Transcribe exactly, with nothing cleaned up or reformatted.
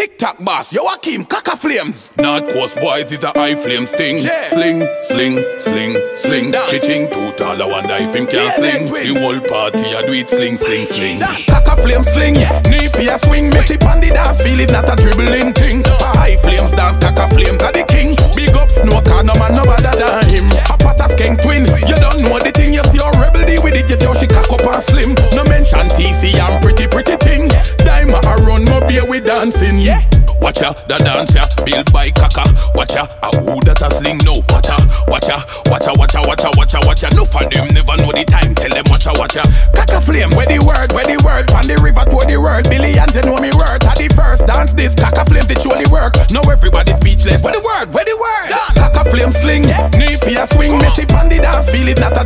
TikTok boss, yo Hakeem, Kaka Flames. North Coast boys is a high flame sting. Yeah. Sling, sling, sling, sling. Chiching too tall, I wonder if him can yeah, sling. The whole party I do it sling, sling, sling. Kaka Flame sling, yeah. Knee for a swing. Miss it on the dance, feel it not a dribbling thing. A high flames dance, Kaka Flames are the king. Big up snow car, no man no better than him. A pot a skank twin, you don't know the thing. You see your rebel D with it, you see how she cock up and slim. No mention T C and pretty pretty thing. Diamond a run, no beer we dancing. Yeah. Watch ya, the dance ya, built by Kaka. Watch ya, a who that a sling no butter. Watch ya, watch ya, watch ya, watch ya, watch ya, watch ya. No for them never know the time, tell them watch ya, watch ya. Kaka Flame, where the word, where the word, on the river to the word. Billions they know me word. At the first dance this, Kaka Flame it surely work. Now everybody speechless. Where the word, where the word? Dance. Kaka Flame sling, yeah. Knee for a swing, miss it on the dance, feel it not a